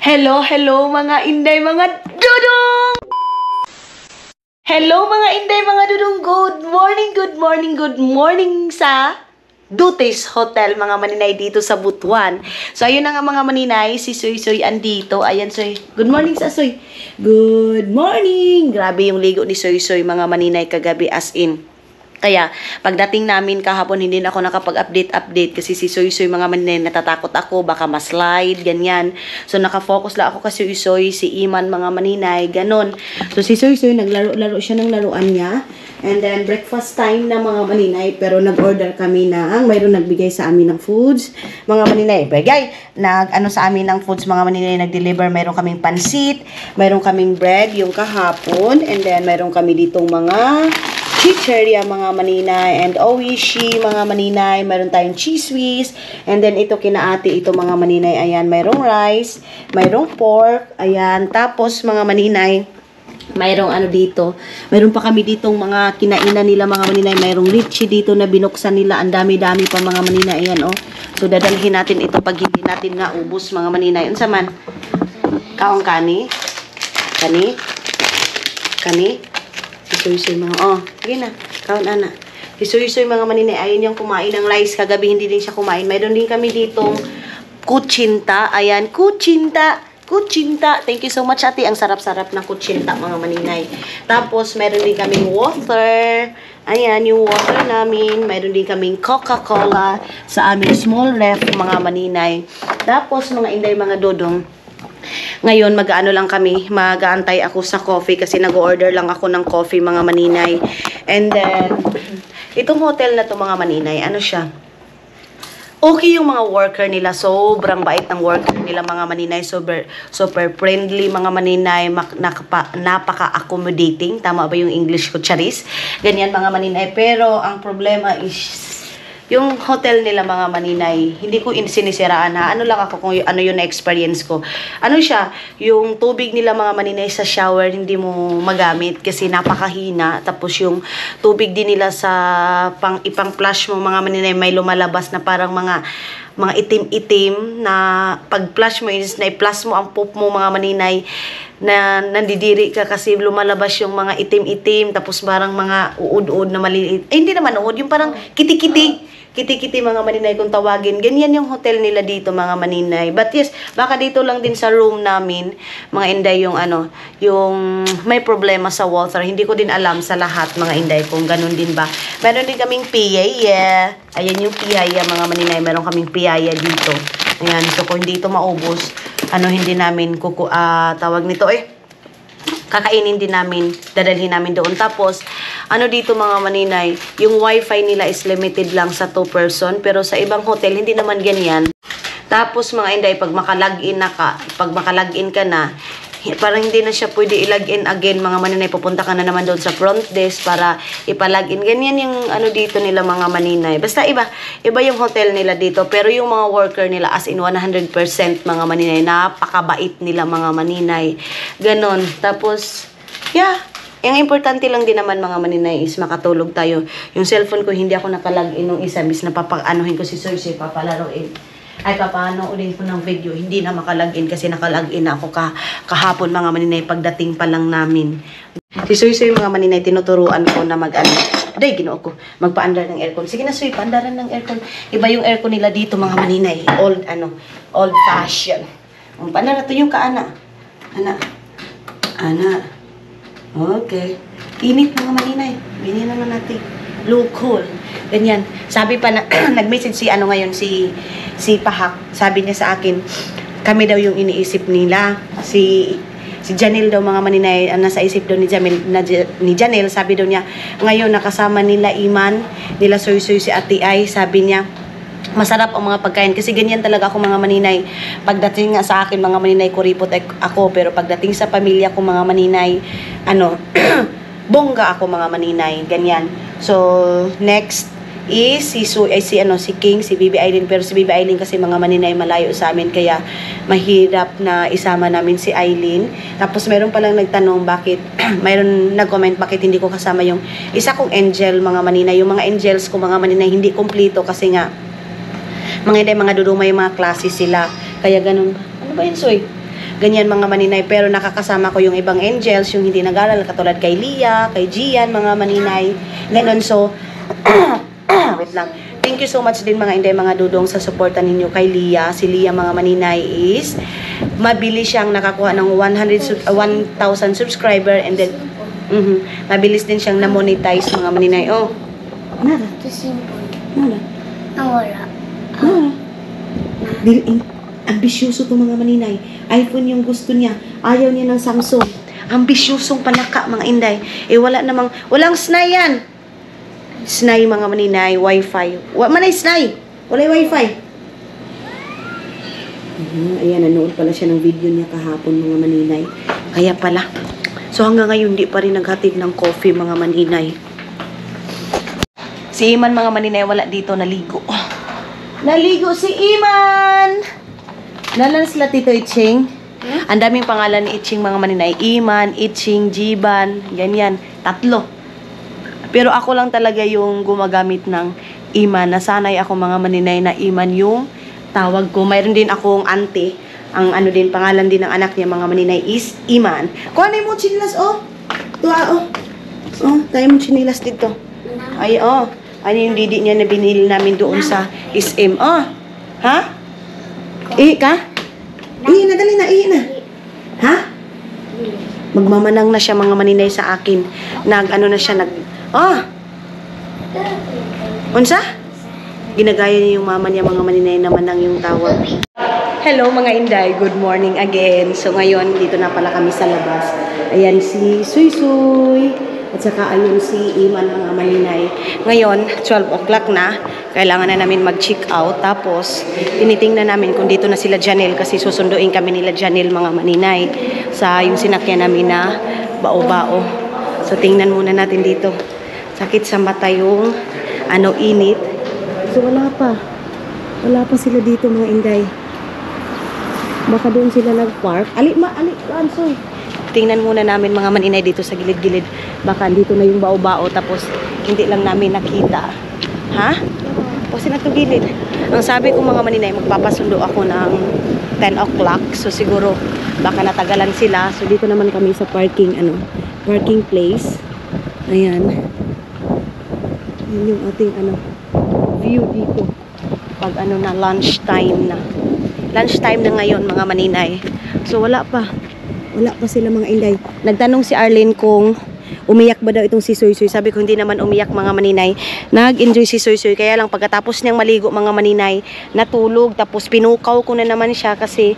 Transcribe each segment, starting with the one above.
Hello, hello mga inday, mga dudong! Hello mga inday, mga dudong. Good morning sa Dutis Hotel, mga maninay dito sa Butuan. So, ayun na nga mga maninay, si Soy Soy andito. Ayan, Soy. Good morning sa Soy. Good morning! Grabe yung ligo ni Soy Soy, mga maninay kagabi as in. Kaya, pagdating namin kahapon, hindi na ako nakapag-update kasi si Soy Soy, mga maninay, natatakot ako, baka ma-slide, ganyan. So, nakafocus lang ako kasi Soy, si Iman, mga maninay, ganon. So, si Soy Soy, naglaro-laro siya ng laruan niya. And then, breakfast time na mga maninay, pero nag-order kami ng, mayroon nagbigay sa amin ng foods, mga maninay. Bagay, sa amin ng foods, mga maninay, nag-deliver, mayroon kaming pansit, mayroon kaming bread, yung kahapon, and then, mayroon kami ditong mga chicheria, mga maninay, and oishi, mga maninay. Mayroon tayong cheese whiz, and then ito kinaati, ito mga maninay, ayan, mayroong rice, mayroong pork, ayan, tapos mga maninay, mayroong ano dito, mayroon pa kami ditong mga kinainan nila, mga maninay, mayroong litchi dito na binuksan nila, ang dami-dami pa mga maninay, ayan, oh. So, dadalhin natin ito pag hindi natin nga ubos, mga maninay. Unsa man? Kaong kani? Kani? Isuy-suy mga, sige na, kaon ana. Isuy-suy mga maninay, ayun yung kumain ng rice, kagabi hindi din siya kumain. Mayroon din kami ditong kutsinta, ayan, kutsinta. Thank you so much, ate, ang sarap-sarap ng kutsinta, mga maninay. Tapos, mayroon din kaming water, ayan, yung water namin. Mayroon din kaming Coca-Cola sa aming small ref, mga maninay. Tapos, mga inday, mga dodong, ngayon, mag-ano lang kami, mag-aantay ako sa coffee kasi nag-order lang ako ng coffee, mga maninay. And then, itong hotel na to, mga maninay, ano siya? Okay yung mga worker nila, sobrang bait ng worker nila, mga maninay, super friendly, mga maninay, napaka-accommodating. Tama ba yung English ko, Charis? Ganyan, mga maninay. Pero, ang problema is, yung hotel nila, mga maninay, hindi ko sinisiraan, ha. Ano lang ako kung ano yung na-experience ko. Ano siya, yung tubig nila, mga maninay, sa shower, hindi mo magamit kasi napakahina. Tapos yung tubig din nila sa ipang flush mo, mga maninay, may lumalabas na parang mga itim-itim na pag flush mo is na i-flush mo ang poop mo, mga maninay, na nandidiri ka kasi lumalabas yung mga itim-itim, tapos parang mga uod-uod na maliliit. Hindi naman uod, yung parang kiti-kiti, mga maninay kung tawagin. Ganyan yung hotel nila dito, mga maninay. But yes, baka dito lang din sa room namin, mga inday, yung yung may problema sa water. Hindi ko din alam sa lahat, mga inday, kung ganun din ba. Meron din kaming piyaya. Ayan yung piyaya, mga maninay. Meron kaming piyaya dito. Ayan, so kung hindi ito maubos, hindi namin tawag nito, kakainin din namin, dadalhin namin doon. Tapos, dito, mga maninay, yung wifi nila is limited lang sa 2 person, pero sa ibang hotel, hindi naman ganyan. Tapos, mga inday, pag makalagin ka na, parang hindi na siya pwede i-login again, mga maninay, pupunta ka na naman doon sa front desk para ipalagin. Ganyan yung dito nila, mga maninay. Basta iba yung hotel nila dito, pero yung mga worker nila as in 100%, mga maninay, napakabait nila, mga maninay. Ganon. Tapos, yeah, yung importante lang din naman, mga maninay, is makatulog tayo. Yung cellphone ko, hindi ako nakalagin nung isa, bis na papag-anuhin ko si Sir, papalaroin. Ay, papaano ulit ko ng video, hindi na makalagin kasi nakalagin na ako kahapon, mga maninay, pagdating pa lang namin. Si Soy, mga maninay, tinuturuan ko na ginoo ko, magpa-andar ng aircon. Sige na, Soy, paandaran ng aircon. Iba yung aircon nila dito, mga maninay, old fashion. Paandar na to yung kaana. Ana. Okay. Init, mga maninay. Binin na natin. Low cool. Ganyan. Sabi pa na, nag-message si Pahak, sabi niya sa akin, kami daw yung iniisip nila. Si Janelle daw, mga maninay, nasa isip daw ni Janelle, sabi daw niya, ngayon nakasama nila Iman, nila Soy si Ate Ay, sabi niya, masarap ang mga pagkain. Kasi ganyan talaga ako, mga maninay. Pagdating nga sa akin, mga maninay, kuripot ako. Pero pagdating sa pamilya ko, mga maninay, bongga ako, mga maninay. Ganyan. So, next is si King, si Bibi Aileen. Pero si Bibi Aileen kasi, mga maninay, malayo sa amin, kaya mahirap na isama namin si Aileen. Tapos meron palang nagtanong bakit mayroon nag-comment bakit hindi ko kasama yung isa kong angel, mga maninay. Yung mga angels ko, mga maninay, hindi kompleto kasi nga mga dudumay, mga klase sila, kaya ganun. Ano ba yun, Soy? ganyan mga maninay. Pero nakakasama ko yung ibang angels, yung hindi nag-aaral, katulad kay Lia, kay Gian, mga maninay. Ganon, so, wait lang. Thank you so much din mga inday, mga dudong sa suporta ninyo kay Lia. Si Lia mga maninay is mabilis siyang nakakuha ng 1,000 subscriber and then mabilis din siyang na-monetize mga maninay. Oh. Nada. Nada. Nawala. Ambisyoso to mga maninay. iPhone yung gusto niya. Ayaw niya ng Samsung. Ambisyosong panaka mga inday. Wala namang, walang snay yan. Snay mga maninay, wifi. Manay snay. Wala wifi. Ayan, nanood pala siya ng video niya kahapon mga maninay. Kaya pala. So hanggang ngayon di pa rin naghatid ng coffee mga maninay. Si Iman mga maninay wala dito, naligo. Naligo si Iman! Nalan sila Tito Iching? Ang daming pangalan ni Iching mga maninay. Iman, Iching, Jiban, ganyan. 3. Pero ako lang talaga yung gumagamit ng Iman. Nasanay ako mga maninay na Iman yung tawag ko. Mayroon din akong auntie. Ang ano din, pangalan din ng anak niya mga maninay is Iman. Kuha na mo chinilas, oh. Tuwa, oh. Oh, tayo mo chinilas dito. Ay, oh. Ano yung didi niya na binili namin doon sa SM. Oh. Ha? Ihi ka? Ihi na, dali na, ihi na. Ha? Magmamanang na siya mga maninay sa akin. Ano na siya, oh! Unsa? Ginagaya niya yung mama niya mga maninay naman ang yung tawag. Hello mga inday, good morning again. So ngayon, dito na pala kami sa labas. Ayan si Suy Suy. At saka ayun si Iman mga maninay. Ngayon, 12 o'clock na. Kailangan na namin mag-check out. Tapos, tinitingnan namin kung dito na sila Janelle. Kasi susunduin kami nila Janelle mga maninay. Sa yung sinakyan namin na bao-bao. So tingnan muna natin dito. Sakit sa mata yung init. So wala pa. Wala pa sila dito mga inday. Baka doon sila nag-park. Ansoy. Tingnan muna namin mga maninay dito sa gilid-gilid. Baka dito na yung bao-bao tapos hindi lang namin nakita. Ha? Kasi na to gilid. Ang sabi ko mga maninay, magpapasundo ako ng 10 o'clock. So siguro baka natagalan sila. So dito naman kami sa parking place. Ayan. Yan yung ating view dito. Pag na lunch time na. Lunch time na ngayon mga maninay. So wala pa. Wala pa sila mga inday. Nagtanong si Arlene kung umiyak ba daw itong si Soy Soy. Sabi ko hindi naman umiyak mga maninay. Nag-enjoy si Soy Soy. Kaya lang pagkatapos niyang maligo mga maninay, natulog. Tapos pinukaw ko na naman siya kasi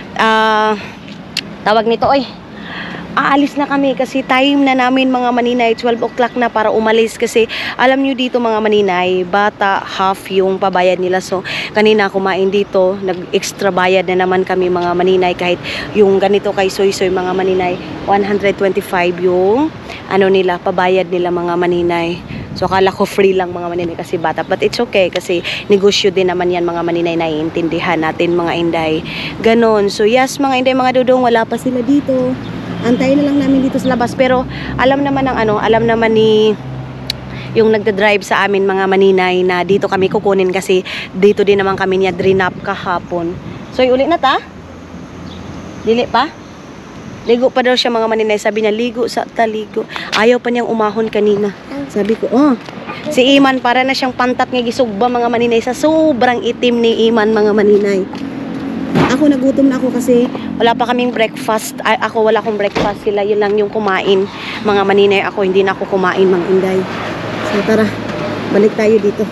tawag nito, aalis na kami kasi time na namin mga maninay, 12 o'clock na para umalis kasi alam nyo dito mga maninay, bata half yung pabayad nila. So kanina kumain dito, nag-extra bayad na naman kami mga maninay kahit yung ganito kay Soy Soy mga maninay, 125 yung nila, pabayad nila mga maninay. So akala ko free lang mga maninay kasi bata, but it's okay kasi negosyo din naman yan mga maninay, naiintindihan natin mga inday. Ganon. So yes mga inday, mga dudong, wala pa sila dito. Antayin na lang namin dito sa labas. Pero alam naman ni yung nagda-drive sa amin mga maninay na dito kami kukunin kasi dito din naman kami niya drinap kahapon. So uli na ta? Dili pa? Ligo pa daw siya mga maninay. Sabi niya, ligo sa taligo. Ayaw pa niyang umahon kanina. Sabi ko, si Iman para na siyang pantat nga gisugba mga maninay sa sobrang itim ni Iman mga maninay. Ako nagutom na ako kasi wala pa kaming breakfast. Ako wala akong breakfast, sila yun lang yung kumain mga maninay. Ako hindi na ako kumain mga inday. So tara, balik tayo dito.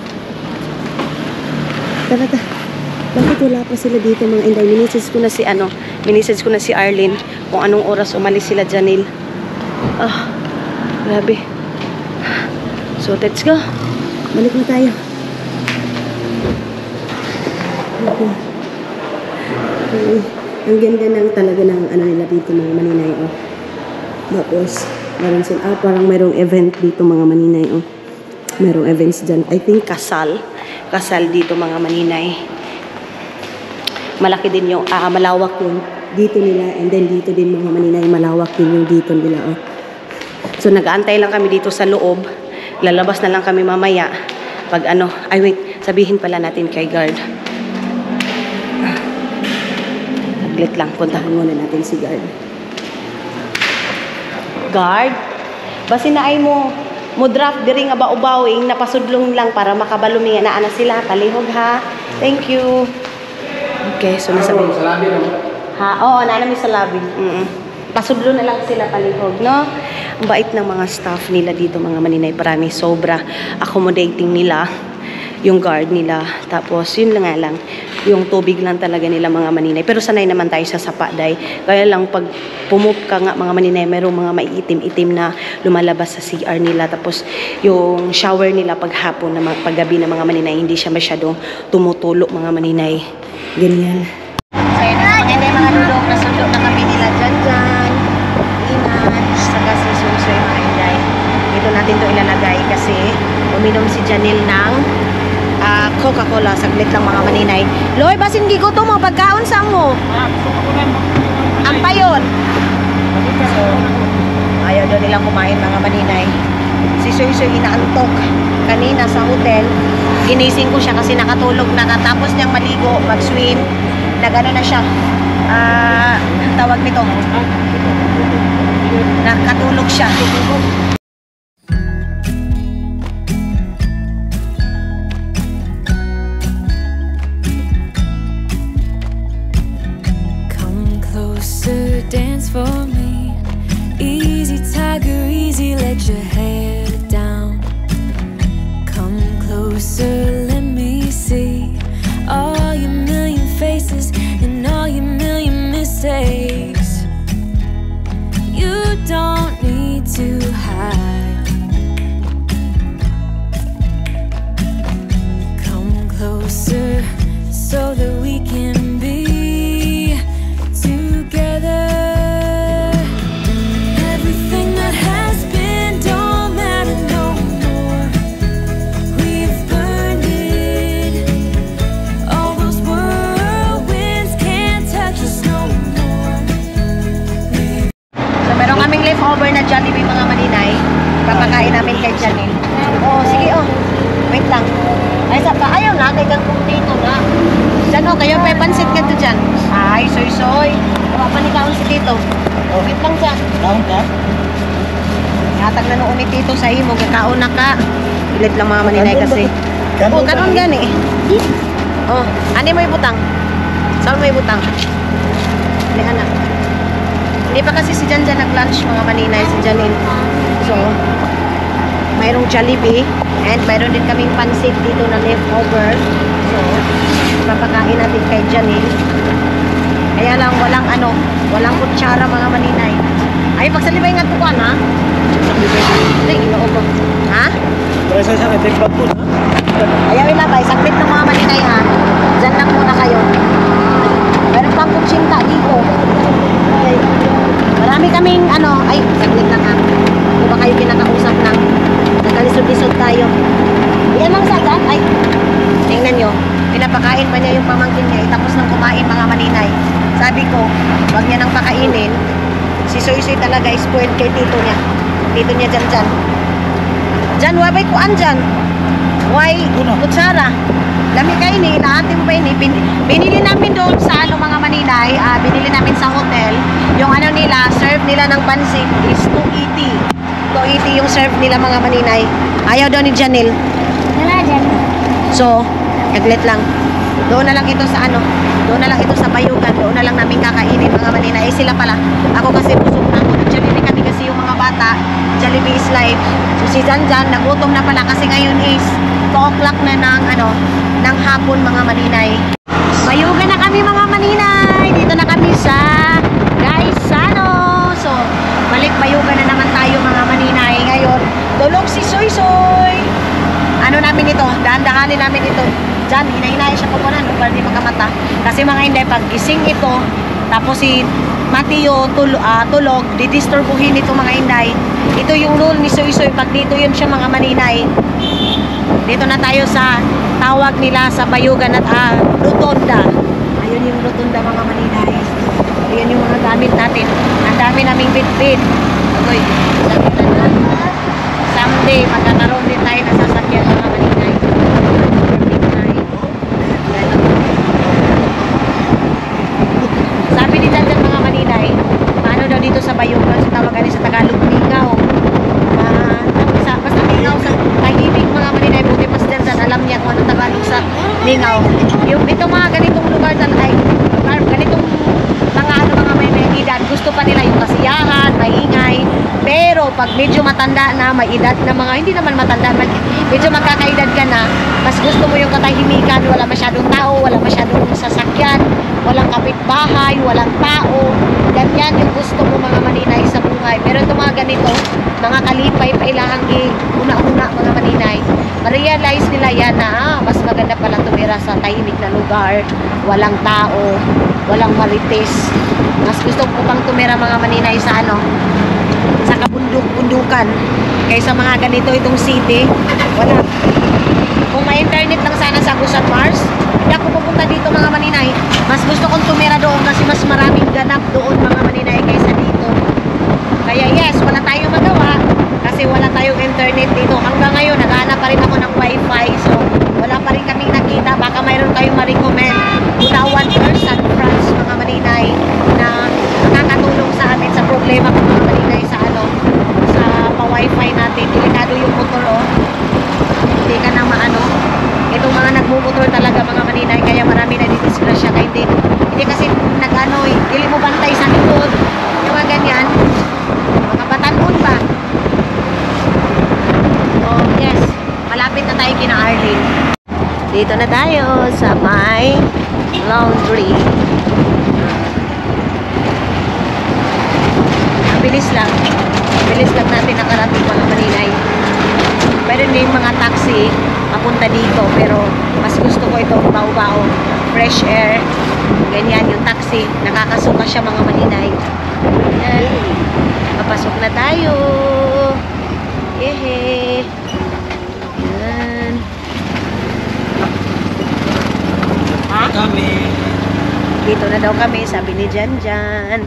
Tara. Bakit wala pa sila dito mga inday? Minisage ko na si Arlene kung anong oras umalis sila Janelle. Grabe. So let's go. Balik na tayo. Ang ganda ng talaga ng nila dito mga maninay. Tapos meron sila parang mayroong event dito mga maninay. Mayroong events dyan. I think kasal dito mga maninay. Malaki din yung malawak yung dito nila, and then dito din mga maninay, malawak din yung dito nila. So nag-aantay lang kami dito sa loob. Lalabas na lang kami mamaya pag sabihin pala natin kay guard. Saglit lang, puntahan muna natin si guard. Guard, basi na ay mo draft diri nga ba-ubawing napasudlong lang para makabalumi na ana sila palihog ha. Thank you. Okay, so nasa sa labi no. Ha, oo, na mi sa labi. Pasudlo na lang sila palihog, no? Ang bait ng mga staff nila dito, mga maninay, parami, sobra accommodating nila yung guard nila. Tapos yun lang nga lang, yung tubig lang talaga nila mga maninay. Pero sanay naman tayo sa sapa, day. Kaya lang pag pumup ka nga mga maninay, mayroong mga maiitim-itim na lumalabas sa CR nila. Tapos yung shower nila paghapon na paggabi na mga maninay, hindi siya masyadong tumutulo mga maninay. Ganyan. So yun mga lulong na sundo na kami nila dyan. Inat, saka si Sunsoy mga inday. Dito natin to ilalagay kasi uminom si Janelle ng Coca-Cola. Saglit lang mga maninay. Loy, basin gigo to mo pagkaon sa mo. Ang payon. So, ayaw doon nilang kumain mga maninay. Si Soy inaantok kanina sa hotel. Ginising ko siya kasi nakatulog na. Tapos niyang maligo, mag-swim. Nagano na siya. Tawag nito. Nakatulog siya. Dance for me, easy tiger, easy, let your hair down. Come closer, let me see all your million faces and all your million mistakes. You don't need to hide. Come closer so that we can be over na Jollibee mga maninay. Papakain namin kay Janelle. Oh, sige oh. Wait lang. Ay, ayaw na. Kay kang dito na. Diyan oh, kayo pa pansit ka to dyan. Ay, soy. Papanikaon si Tito. Oh, wait lang dyan. Kaon ka? Natag na noon ni Tito sa imo. Kakaon na ka. Ilit lang mga maninay kasi. Oh, kanon gani. Oh, ano mo ibutang? Saan mo ibutang? Hindi anak. Hindi pa kasi si Janjan nag-lunch mga maninay, si Janine. So, mayroong Jollibee and mayroon din kaming pansit dito na leftover. So, papakain natin kay Janine. Kaya lang walang kutsara mga maninay. Ay, pagsalibay nga tukuan ha? Hindi, inoo ko. Ha? Pero sa isang etek bag po na? Ayaw ilabay, saklit ng mga maninay ha. Diyan lang muna kayo. Meron pang kutsinta dito. Okay. Marami kaming saglit lang ha. Di ba kayo kinakausap ng nagkalisod-lisod tayo. Yan lang sa dyan. Ay, tingnan nyo. Pinapakain pa niya yung pamangkin niya. Tapos nang kumain mga maninay. Sabi ko, wag niya nang pakainin. Si Soy talaga spoiled kay tito niya. Tito niya dyan. Dyan, wabay kuan dyan. Why, kutsara. Lami kayo ni, lahatin mo ba yun eh. Binili namin doon sa mga maninay, binili namin sa hotel. Yung nila, serve nila ng pansit is 280. 280 yung serve nila mga maninay. Ayaw daw ni Janelle. Wala dyan. So, saglit lang. Doon na lang ito sa doon na lang ito sa Bayugan. Doon na lang namin kakainin mga maninay. Sila pala. Ako kasi busog na ako. Jollibee kami kasi yung mga bata. Jollibee is life. So si Janjan, nagutom na pala kasi ngayon is 2 o'clock na ng hapon mga maninay. Bayugan na kami mga maninay. Dito na kami sa Gaisano. So, balik Bayugan na naman tayo mga maninay. Ngayon, tulog si Soy. Namin ito, dahan-dahanin namin ito. Diyan, hinahinay siya pupunan para di makamata. Kasi mga hindi, pag gising ito, tapos si Mateo tulog, didisturbuhin ito mga inday. Ito yung rule ni Soy. Pag dito yun siya mga maninay. Dito na tayo sa tawag nila sa Bayugan at Rotonda. Ayun yung Rotonda mga maninay. Ayun yung mga gamit natin. Ang dami naming bit-bit. Okay, someday, magkakaroon din tayo na sasakyan mga maninay. Sabi pa nila yung kasiyahan, maingay. Pero pag medyo matanda na, may edad na mga, hindi naman matanda, medyo magkakaedad ka na, mas gusto mo yung katahimikan, wala masyadong tao, wala masyadong sasakyan, walang kapitbahay, walang tao. Ganyan yung gusto mo mga maninay sa buhay. Pero itong mga ganito, mga kalipay, pailahang una-una mga maninay, ma-realize nila yan na mas maganda pala tumira sa tahimik na lugar, walang tao, walang marites. Mas gusto ko pang tumira mga maninay sa sa kabundok-bundukan kaysa mga ganito itong city. Wala. Kung may internet lang sana sa Agusan Mars, hindi ako pupunta dito mga maninay. Mas gusto kong tumira doon kasi mas maraming ganap doon mga maninay kaysa dito. Kaya yes, wala tayong magawa kasi wala tayong internet dito. Hanggang ngayon, naghahanap pa rin ako ng wifi. So, wala pa rin kaming nakita. Baka mayroon kayong ma-recommend na one person France mga maninay na nakakatulong sa amin sa problema ko mga maninay sa sa pa-wifi natin. Delikado yung motor hindi ka na itong mga nagmumotor talaga mga maninay, kaya marami na disgrasya. Kaya hindi kasi hindi mo bantay sa likod yung mga ganyan, mga batanon ba. Oh yes, malapit na tayo kina Arlene. Dito na tayo sa my laundry. Bilis lang natin nakarating mga maninay. Pero hindi yung mga taxi papunta dito, pero mas gusto ko ito bao-bao, fresh air, ganyan yung taxi, nakakasuka siya mga maninay. Yan, papasok na tayo. Yehe. Yan. Ha? Kami. Dito na daw kami, sabi ni Janjan.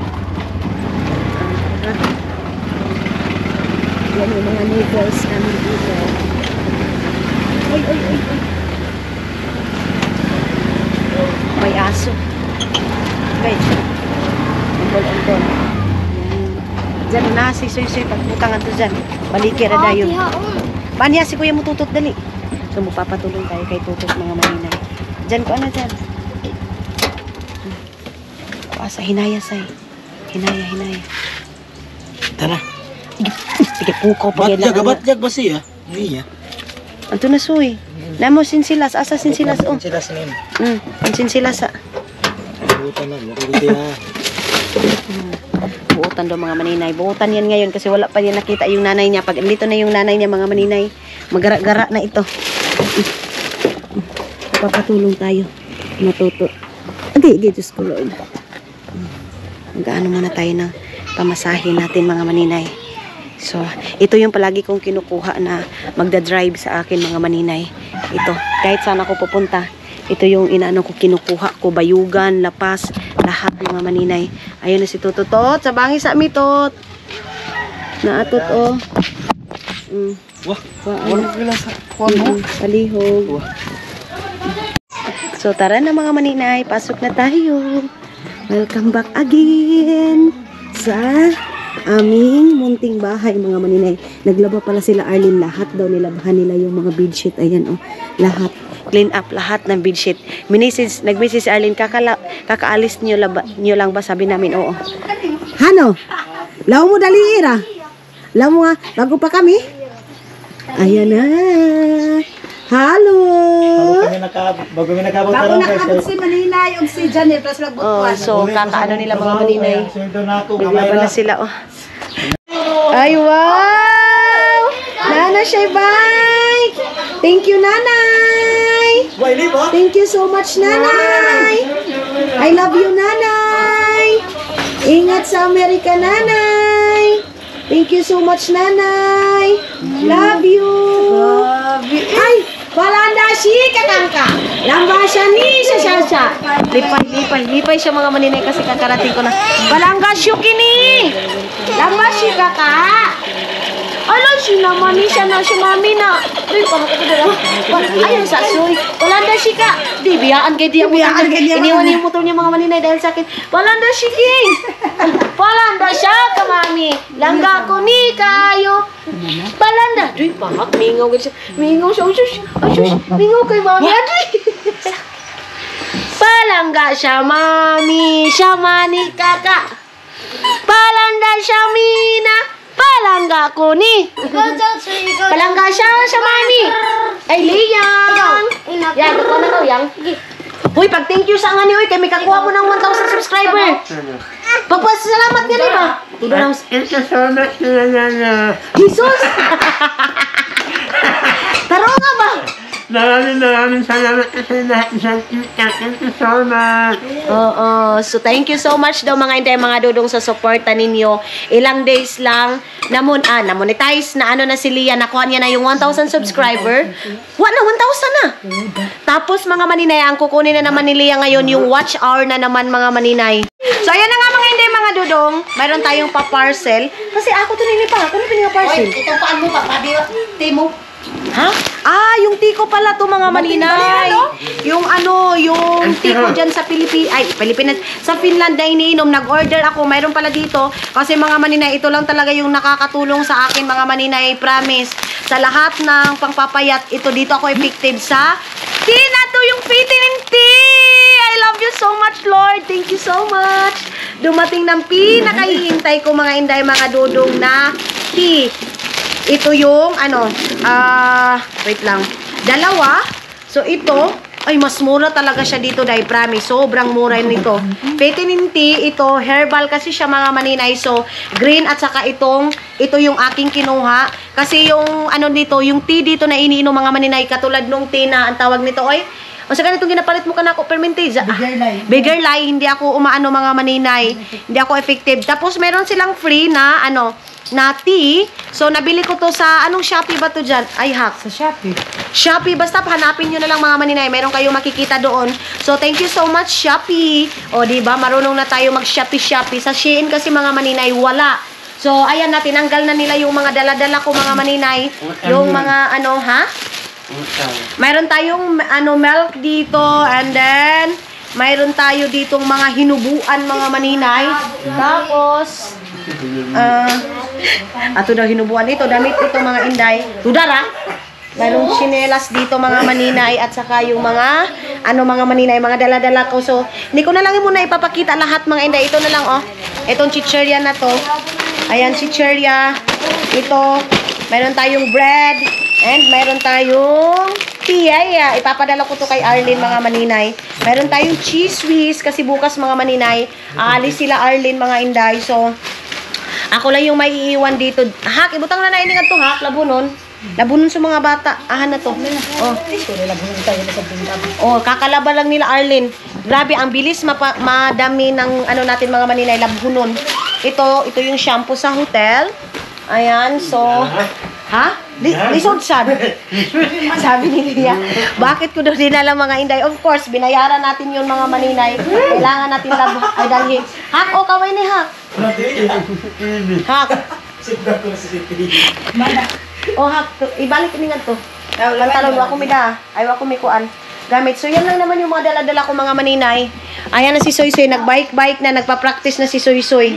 Yan yung mga neighbors namin dito. Ay. May aso. Guys. Umbol. Diyan na si Soy pagpunta nga to dyan. Balikira na yun. Banya si kuya mo tutot dali. So magpapatulong tayo kay tutot mga maninay. Diyan ko dyan. Sa hinaya say. Hinaya. Tara. Sige puko pag Batyag ba siya? Iya. Anto na soy. Namo sinsilas, asa sinsilas oh. Sinsilas nin. Sinsilas sa. Buutan na, makulit ya. Buutan daw mga maninay. Buutan yan ngayon kasi wala pa yan nakita yung nanay niya. Pag andito na yung nanay niya mga maninay, magara-gara na ito. Papatulong tayo. Matuto. Hindi, Diyos ko Lord. Mag-ano muna tayo ng pamasahin natin mga maninay. So, ito yung palagi kong kinukuha na magdadrive sa akin mga maninay. Ito, kahit saan ako pupunta, ito yung inaano ko, kinukuha ko, bayugan, lapas, lahat mga maninay. Ayun na si Tututot, sa bangi sa mitot. Naatot oh. Wah, wala pala sa kuwan. Palihog. So, tara na mga maninay, pasok na tayo. Welcome back again sa aming munting bahay mga maninay. Naglaba pala sila Arlene, lahat daw nilabahan nila yung mga bedsheet. Ayan oh, lahat. Clean up lahat ng bedsheet. Nag-message si Arlene, kakaalis nyo lang ba? Sabi namin, oo. Hano? Lao mo dali ira. Lao mo nga, bago pa kami. Ayan na. Halo. Bago kami nakabot sa lang si Maninay og si Janet plus Oh, nagbutuan. so kakaano nila mga maninay. Sweldo na ako, Naglaban na sila oh. Ay wow! Nana siya bike. Thank you nanay. Thank you so much nanay. I love you nanay. Ingat sa Amerika nanay. Thank you so much nanay. Love you. Ay, balanda si kakangka. Lamba siya ni siya. Lipay siya mga maninay kasi kakarating ko na. Balanga siya kini. Lamba si kaka. Ano si naman ni siya na si mami na. Ay, parang ko dala. Ayun sa soy. Balanda si ka. Di biyaan kay dia mo. Iniwan yung motor niya mga maninay dahil sa akin. Balanda si king. Balanda siya ka mami. Langga ko ni kayo. Balanda. Duy, bahak. Mingaw siya. Mingaw siya. Mingaw kay mami. Aduy. Palangga siya, mami. Siya mani, kaka. Palangga siya, Mina. Palangga ko ni. Palangga siya sa mami. Ay, Liang. Yan, ito na daw, Yang. Uy, pag thank you sa nga ni, uy, kay may kakuha mo ng 1,000 subscriber. Pagpasalamat ka rin ba? Jesus! Taro nga ba? Maraming salamat sa lahat ng thank you so much. Oo. So, thank you so much daw mga inday, mga dudong sa suporta ninyo. Ilang days lang, na-monetize na ano na si Lia, nakuha niya na yung 1,000 subscriber. Na 1,000 na. Tapos mga maninay, ang kukunin na naman ni Lia ngayon yung watch hour na naman mga maninay. So, ayan na nga mga inday, mga dudong. Mayroon tayong pa-parcel. Kasi ako to nini pa. Ano pinili parcel? Ito paan mo pa, Timo. Ha? Ah, yung tiko pala to mga maninay. Yung yung tiko dyan sa Pilipinas, sa Finland na iniinom. Nag-order ako, mayroon pala dito. Kasi mga maninay, ito lang talaga yung nakakatulong sa akin mga maninay. Promise. Sa lahat ng pangpapayat, ito dito ako effective sa Tina to yung vitamin T. I love you so much, Lord. Thank you so much. Dumating ng pinakahihintay ko mga inday, mga dudong na tea. Ito yung, wait lang. Dalawa. So, ito, ay, mas mura talaga siya dito, dahil promise. Sobrang mura nito. Vitamin T, ito, herbal kasi siya mga maninay. So, green at saka ito yung aking kinuha. Kasi yung, dito, yung tea dito na iniinom mga maninay, katulad nung tea na, ang tawag nito, oy, o sa ganitong ginapalit mo ka na ako, permentage. Bigger lie, hindi ako umaano mga maninay. Hindi ako effective. Tapos, meron silang free na, na tea. So, nabili ko to sa, anong Shopee ba to dyan? Ay, hack. Sa Shopee. Shopee, basta hanapin nyo na lang mga maninay. Meron kayong makikita doon. So, thank you so much, Shopee. O, diba? Marunong na tayo mag-Shopee. Sa Shein kasi mga maninay, wala. So, ayan na, tinanggal na nila yung mga dala-dala ko mga maninay. Yung mga, mayroon tayong, milk dito. And then, mayroon tayo ditong mga hinubuan mga maninay. Tapos, ato daw hinubuan ito. Damit ito mga inday. Tudara. Mayroong chinelas dito mga maninay. At saka yung mga, mga maninay, mga dala-dala ko. So, hindi ko na lang muna ipapakita lahat mga inday. Ito na lang, Itong chicherya na to. Ayan, chicherya. Ito. Mayroon tayong bread. And mayroon tayong tea. Ipapadala ko to kay Arlene mga maninay. Mayroon tayong cheese whiz. Kasi bukas mga maninay, aalis sila Arlene mga inday. So, ako lang yung may iiwan dito. Hak, ibutang na nainingan to, hak. Labunon. Labunon sa mga bata. Na to. Kakalaba lang nila Arlene. Grabe, ang bilis madami ng natin mga maninay. Labunon. Ito yung shampoo sa hotel. Ayan, so... Ha? Lisod sad. Sabi ni Lia, bakit ko daw dinala mga inday? Of course, binayaran natin yung mga maninay. Kailangan natin dalhin. Hak, kaway ni Hak. Hak. Hak, ibalik ko nga to. Pantalon, wako mi da. Ay, wako mi kuan. Gamit. So, yan lang naman yung mga dala-dala ko mga maninay. Ayan na si Soy Soy. Nag-bike na. Nagpa-practice na si Soy Soy.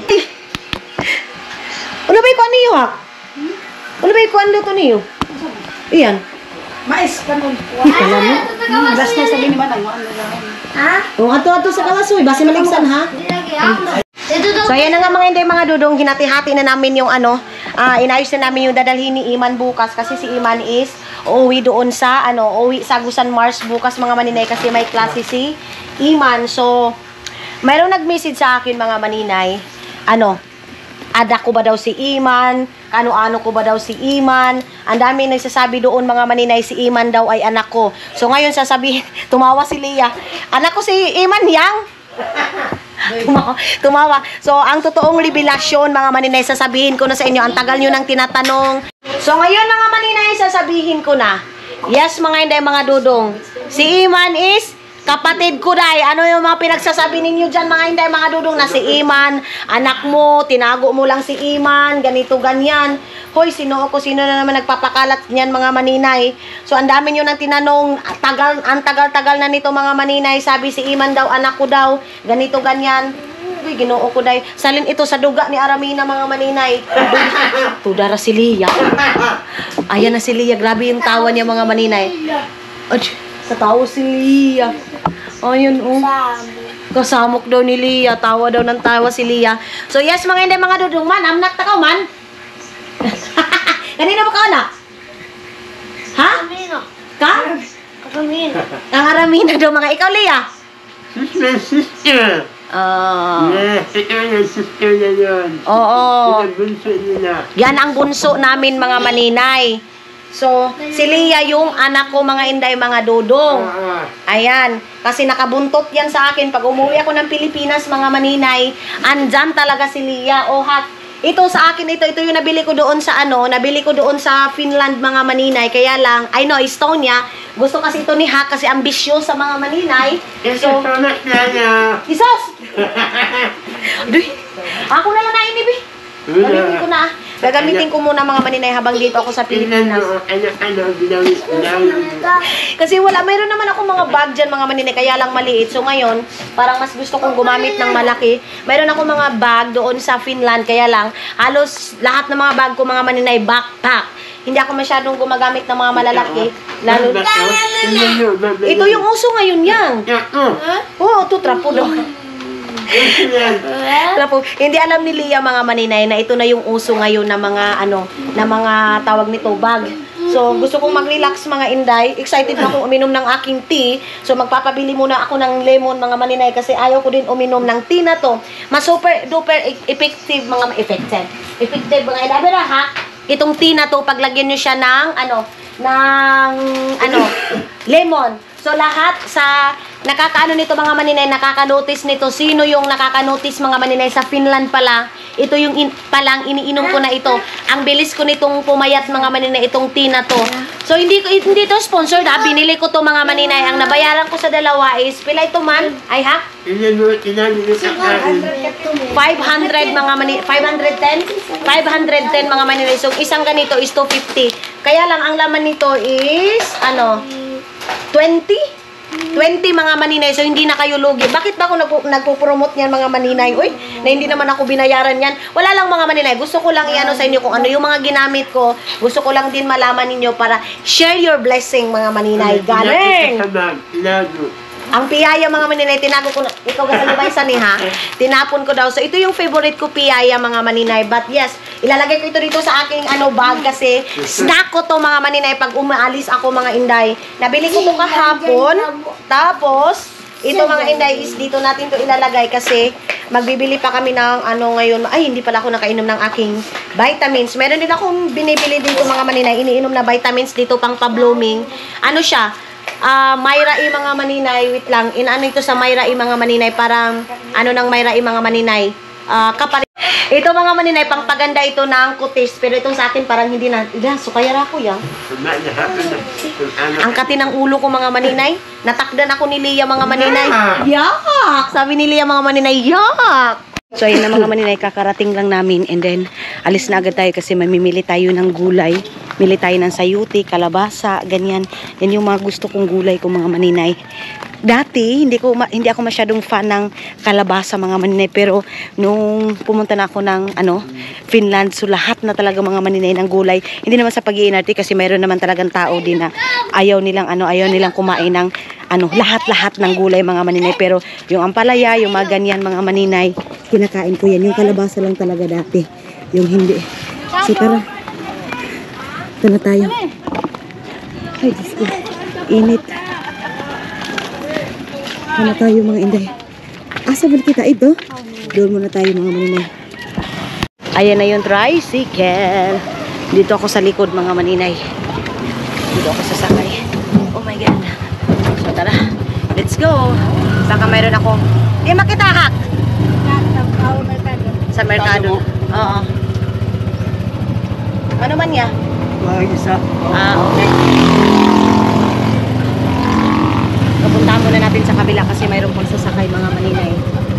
Ano ba yung kuan niyo, Hak? Ano ba yung kuan luto niyo? Iyan. Mais kanon. Gas na sabi ni Manang. Ato sa kawasoy. Basi maligsan, ha? So, ayan na nga mga inday, mga dudong. Hinati-hati na namin yung inayos na namin yung dadalhin ni Iman bukas. Kasi si Iman is uuwi doon sa, uuwi sa Agusan Mars bukas mga maninay. Kasi may klase si Iman. So, mayroong nag-message sa akin mga maninay. Ada ko ba daw si Iman? Ano ko ba daw si Iman? Ang dami nagsasabi doon mga maninay, si Iman daw ay anak ko. So ngayon sasabihin, tumawa si Lia. Anak ko si Iman, yang? Tumawa. So ang totoong revelasyon mga maninay, sasabihin ko na sa inyo. Ang tagal nyo nang tinatanong. So ngayon mga maninay, sasabihin ko na. Yes mga inday, mga dudong. Si Iman is kapatid ko, day. Ano yung mga pinagsasabi ninyo dyan, mga inday, mga dudong, na si Iman, anak mo, tinago mo lang si Iman, ganito, ganyan. Hoy, sino na naman nagpapakalat niyan, mga maninay. So, ang dami nyo nang tinanong, ang tagal-tagal na nito, mga maninay. Sabi si Iman daw, anak ko daw, ganito, ganyan. Uy, Ginoo ko, day. Salin ito sa duga ni Aramina, mga maninay. Tudara si Lia. Ayan na si Lia. Grabe yung tawa niya, mga maninay. Sa tao si Lia. Ayun, Kasamok daw ni Lia. Tawa daw ng tawa si Lia. So yes mga inday mga dudong man. Amnak takaw man. Kanina ba ka anak? Ha? Ka? Ang Aramina daw mga ikaw Lia. She's my sister. Yes, ikaw yung sister na yun. Oo. Sila bunso nila. Yan ang bunso namin mga maninay. So, si Lia yung anak ko mga inday mga dudong. Ayan. Kasi nakabuntot yan sa akin. Pag umuwi ako ng Pilipinas mga maninay, andyan talaga si Lia. O hak. Ito sa akin, ito yung nabili ko doon sa nabili ko doon sa Finland mga maninay. Kaya lang, Estonia. Gusto kasi ito ni Hak kasi ambisyo sa mga maninay. So, Isos! Aduy, ako na lang na inibi. Gamitin ko na. Gagamitin ko muna mga maninay habang dito ako sa Pilipinas. Kasi mayroon naman ako mga bag dyan mga maninay, kaya lang maliit. So ngayon, parang mas gusto kong gumamit ng malaki. Mayroon ako mga bag doon sa Finland, kaya lang halos lahat ng mga bag ko mga maninay, backpack. Hindi ako masyadong gumagamit ng mga malalaki. Lalo, ito yung uso ngayon yan. Oo, ito trapo daw. Trapo. Hindi alam ni Lia mga maninay na ito na yung uso ngayon na mga na mga tawag nito bag. So gusto kong mag-relax mga inday. Excited na akong uminom ng aking tea. So magpapabili muna ako ng lemon mga maninay kasi ayaw ko din uminom ng tea na to. Mas super duper effective mga effective mga inday. Pero ha, itong tea na to paglagyan niyo siya ng lemon. So lahat sa nakakaano nito mga maninay, nakaka-notice nito. Sino yung nakaka-notice mga maninay sa Finland pala? Ito yung palang iniinom ko na ito. Ang bilis ko nitong pumayat mga maninay itong tea na to. So hindi to sponsored ha. Binili ko to mga maninay. Ang nabayaran ko sa dalawa is pila ito man? Ay ha? 500 mga maninay. 510 mga maninay. So isang ganito is 250. Kaya lang ang laman nito is 20 mga maninay. So, hindi na kayo lugi. Bakit ba ako nagpo-promote niyan mga maninay? Uy, na hindi naman ako binayaran yan. Wala lang mga maninay. Gusto ko lang sa inyo kung ano yung mga ginamit ko. Gusto ko lang din malaman ninyo para share your blessing mga maninay. Galing! Ang piyaya mga maninay, tinago ko na. Ikaw gasalibay sa niha. Tinapon ko daw. So, ito yung favorite ko piyaya mga maninay. But yes, ilalagay ko ito dito sa aking bag kasi snack ko to mga maninay pag umaalis ako mga inday. Nabili ko to kahapon. Tapos, ito mga inday is dito natin to ilalagay kasi magbibili pa kami ng ngayon. Ay, hindi pala ako nakainom ng aking vitamins. Meron din akong binibili dito mga maninay. Iniinom na vitamins dito pang pa-blooming. Ano siya? Myra mga maninay, wait lang. Ito sa Myra mga maninay, parang ng Myra mga maninay. Ito mga maninay, pangpaganda ito ng kutis. Pero itong sa akin parang hindi na. So kaya ako yan. Ang kati ng ulo ko mga maninay. Natakdan ako ni Lia mga maninay. Yak! Sabi ni Lia mga maninay, yak! So ayun na mga maninay, kakarating lang namin and then alis na agad tayo kasi mamimili tayo ng gulay. Mili tayo ng sayuti, kalabasa, ganyan. Yan yung mga gusto kong gulay ko mga maninay. Dati, hindi ako masyadong fan ng kalabasa mga maninay, pero nung pumunta na ako ng Finland, so lahat na talaga mga maninay ng gulay. Hindi naman sa pag-iinarte kasi mayroon naman talagang tao din na ayaw nilang kumain ng lahat-lahat ng gulay mga maninay, pero yung ampalaya, yung mga ganyan mga maninay, kinakain ko yan. Yung kalabasa lang talaga dati. Yung hindi. So tara. Ito na tayo. Ay, Diyos ko. Init. Ito na tayo mga inday. Asa ba kita ito? Doon muna tayo mga maninay. Ayan na yung tricycle. Dito ako sa likod mga maninay. Dito ako sasakay. Oh my God. So tara. Let's go. Saka mayroon ako. Di makita hak. Sa merkado. Oo. Ano man niya? Isa. Okay. Kapuntahan muna natin sa kabila kasi mayroon pong sasakay mga maninay.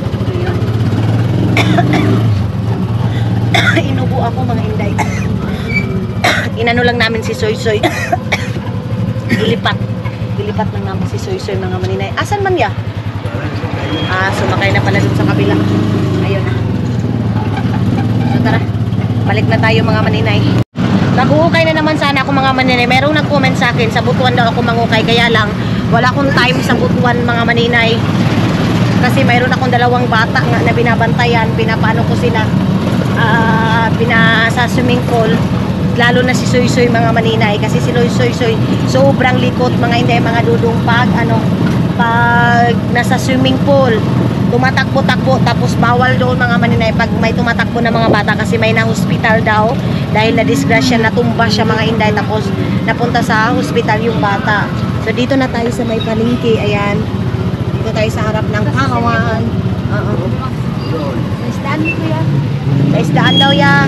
Inubo ako mga inday. Inano lang namin si Soy Soy. Ilipat lang namin si Soy Soy mga maninay. Asan man ya? Sumakay na pala dun sa kabila. Ayun na. So tara, balik na tayo mga maninay. Nag-uukay na naman sana ako mga maninay. Merong nag-comment sa akin, sa Butuan daw ako mangukay. Kaya lang, wala akong time sa Butuan mga maninay. Kasi mayroon akong dalawang bata nga na binabantayan, pinapaano ko sila sa swimming pool, lalo na si Soy Soy mga maninay, kasi si Soy Soy sobrang likot mga hindi mga dudong pag nasa swimming pool tumatakbo-takbo, tapos bawal doon mga maninay pag may tumatakbo na mga bata kasi may na-hospital daw dahil na disgrasya, natumba siya mga inday, tapos napunta sa hospital yung bata. So dito na tayo sa may palengke, ayan, dito tayo sa harap ng Pakawan. Naisdaan mo kuya? Naisdaan daw ya.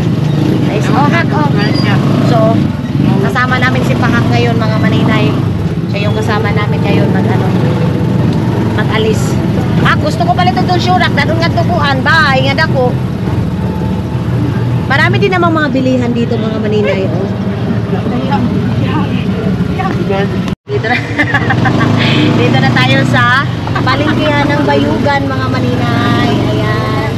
So kasama namin si Pahak ngayon mga maninay, siya yung kasama namin ngayon mag-alis. Gusto ko pala ito doon syurak, dadun nga tukuan, bahay nga dako. Marami din namang mga bilihan dito mga maninay. Dito na. Dito na tayo sa palengkehan ng Bayugan mga maninay. Ayan.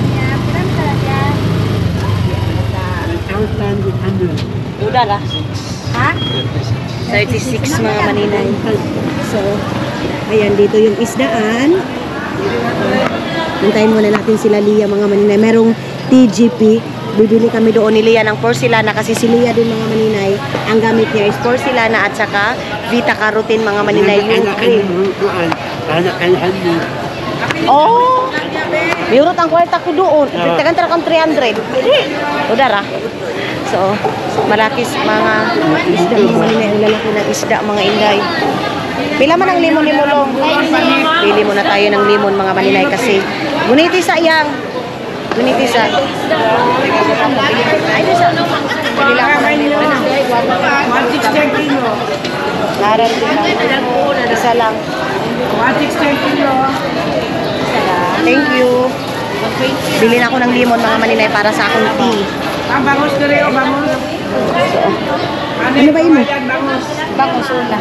Udah lah. Ha? 36 mga maninay. So, ayan, dito yung isdaan. Hintayin muna natin sila Lia mga maninay. Merong TGP. Bibili kami doon ni Lia ng porcelana kasi si Lia din mga maninay. Ang gamit niya is porcelana at saka Vita Carotene mga maninay and cream. Oh! Mayroon ang kwarta ko doon. Tagan kang 300. Udara. So, malakis mga isda mga maninay. Ang lalaki ng isda mga inday. Pila man ang limon ni Mulong. Pili muna tayo ng limon mga maninay kasi guniti sa iyang. Guniti sa. Ay, sa. Pili lang ako ng limon. 160 kilo. Laran din lang. Isa lang. 160 kilo. Thank you. Bili na ako ng limon mga maninay para sa akong tea. Bangus ko rin, bangus. Ano ba yun? Bangus una.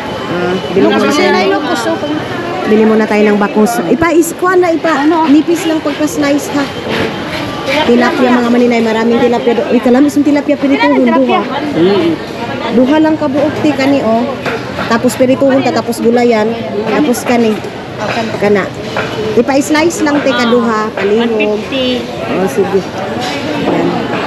Bili muna tayo ng bakos. Kuha na nipis lang pagpa-slice ha. Tilapia mga maninay, maraming tilapia. Uy, kalamis yung tilapia pirituhon, duha. Duha lang kabuok ti kani oh. Tapos pirituhon ta, tapos gulayan, tapos kani. Kana. Ipa-slice lang ti kaduha, palihog. Oh, sige. Yan.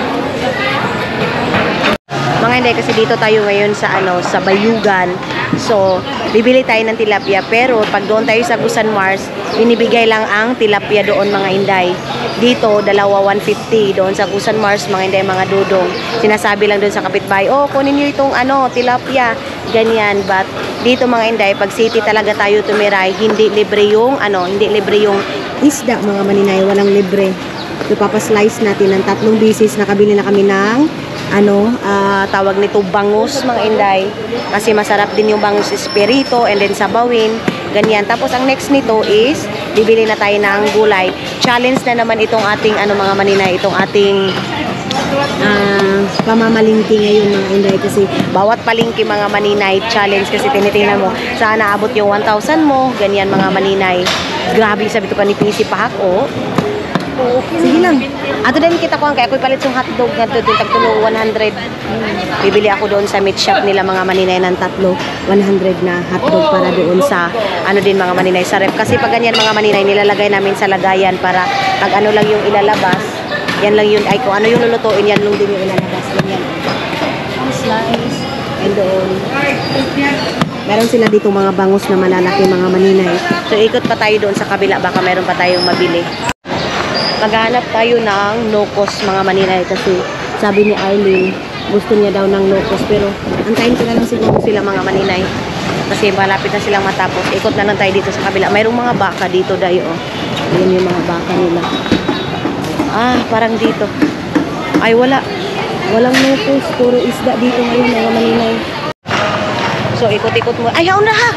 Mga hindi, kasi dito tayo ngayon sa sa Bayugan. So, bibili tayo ng tilapia, pero pag doon tayo sa Gusan Mars, binibigay lang ang tilapia doon mga inday. Dito, dalawa 150. Doon sa Gusan Mars, mga inday, mga dudong. Sinasabi lang doon sa kapitbahay, oh, kunin niyo itong tilapia. Ganyan. But dito mga inday, pag city talaga tayo tumiray, hindi libre yung isda mga maninay, walang libre. So, papaslice natin ng 3 bisis. Nakabili na kami ng tawag nito bangus mga inday, kasi masarap din yung bangus espirito and then sabawin, ganyan. Tapos ang next nito is bibili na tayo ng gulay. Challenge na naman itong ating mga maninay, itong ating pamamalingki ngayon mga inday, kasi bawat palingki mga maninay challenge, kasi tinitingnan mo sana abot yung 1,000 mo, ganyan mga maninay. Grabe, sabi ito pa ni PC Pahak, oh. Sige lang. Ato din kita ko kaya ako'y palit yung hotdog nga doon tagtulo 100. Bibili ako doon sa meat shop nila mga maninay ng 3 100 na hotdog para doon sa din mga maninay sa ref. Kasi pag ganyan mga maninay nilalagay namin sa lagayan para pag lang yung ilalabas. Yan lang yun, ay kung ano yung lulutuin, yan lang din yung ilalabas. Ganyan. Slice. And doon. Meron sila dito mga bangus na malalaki mga maninay. So ikot pa tayo doon sa kabila, baka meron pa tayong mabili. Maghanap tayo ng no-cost mga maninay, kasi sabi ni Arlene gusto niya daw ng no-cost, pero antayin ko na lang siguro sila mga maninay kasi malapit na silang matapos. Ikot na lang tayo dito sa kabila. Mayroong mga baka dito dayo oh. Ayan yung mga baka nila. Parang dito ay walang no-cost, puro isda dito ngayon mga maninay. So ikot-ikot mo. Ayaw na ha.